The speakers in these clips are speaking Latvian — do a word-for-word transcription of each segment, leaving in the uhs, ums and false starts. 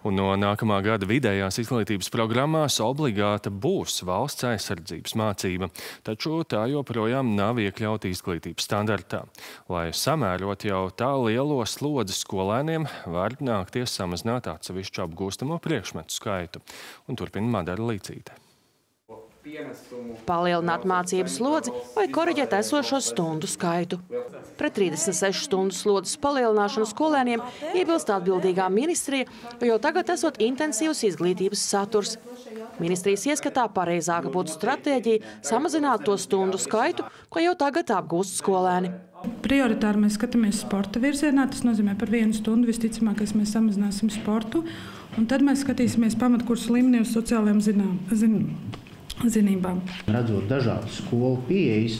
Un no nākamā gada vidējās izglītības programmās obligāta būs valsts aizsardzības mācība, taču tā joprojām nav iekļauta izglītības standartā. Lai samērot jau tā lielo slodzi skolēniem, var nākties samazināt atsevišķu apgūstamo priekšmetu skaitu. Un turpina Madara Līcīte. Palielināt mācību slodzi vai koriģēt esošo stundu skaitu. Pret trīsdesmit sešu stundu slodzes palielināšanu skolēniem iebilst atbildīgā ministrija, jo tagad esot intensīvs izglītības saturs. Ministrijas ieskatā pareizāka būtu stratēģija samazināt to stundu skaitu, ko jau tagad apgūst skolēni. Prioritāri mēs skatāmies sporta virzienā, tas nozīmē par vienu stundu visticamākais mēs samazināsim sportu, un tad mēs skatīsimies pamatkursu līmenī uz sociālajām zinām, zin, zinībām. Redzot dažādas skolu pieejas,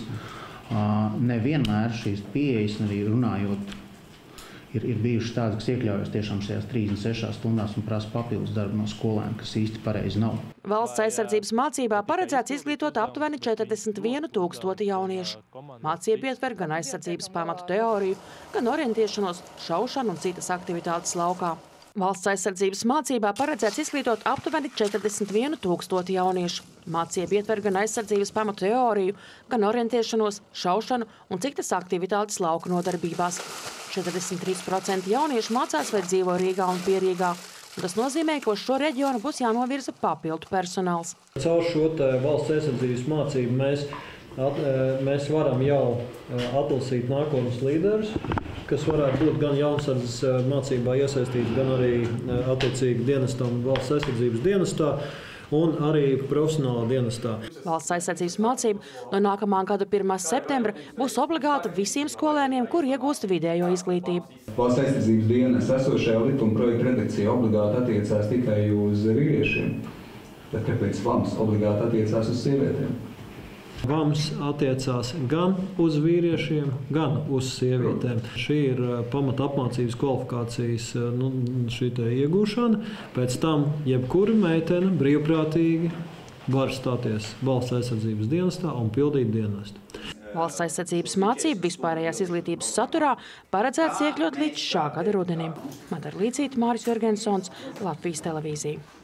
nevienmēr šīs pieejas, arī runājot, ir, ir bijušas tādas, kas iekļaujas tiešām šajās trīsdesmit sešās stundās un prasa papildus darbu no skolēniem, kas īsti pareizi nav. Valsts aizsardzības mācībā paredzēts izglītot aptuveni četrdesmit vienu tūkstoti jauniešu. Mācība ietver gan aizsardzības pamatu teoriju, gan orientēšanos, šaušanu un citas aktivitātes laukā. Valsts aizsardzības mācībā paredzēts izglītot aptuveni četrdesmit vienu tūkstoti jauniešu. Mācība ietver gan aizsardzības pamatu teoriju, gan orientēšanos, šaušanu un citas aktivitātes lauku nodarbībās. četrdesmit trīs procenti jauniešu mācās vai dzīvo Rīgā un Pierīgā. Tas nozīmē, ka uz šo reģionu būs jānovirza papildu personāls. Caur šo valsts aizsardzības mācību mēs, at, mēs varam jau atlasīt nākotnes līderus, kas varētu būt gan jaunsardzes mācībā iesaistīts, gan arī attiecīgi dienestam valsts aizsardzības dienestā un arī profesionālā dienestā. Valsts aizsardzības mācība no nākamā gada pirmā septembra būs obligāta visiem skolēniem, kur iegūst vidējo izglītību. Valsts aizsardzības dienas esošajā likuma projekta redakcija obligāti attiecās tikai uz vīriešiem, bet kāpēc VAMS obligāti attiecās uz sievietēm? VAMS attiecās gan uz vīriešiem, gan uz sievietēm. Šī ir pamata apmācības kvalifikācijas nu, šī iegūšana. Pēc tam jebkura meitene brīvprātīgi var stāties valsts aizsardzības dienestā un pildīt dienestu. Valsts aizsardzības mācība vispārējās izglītības saturā paredzēts iekļaut līdz šā gada rudenim. Madara Līcīte, Māris Jorgensons, Latvijas televīzija.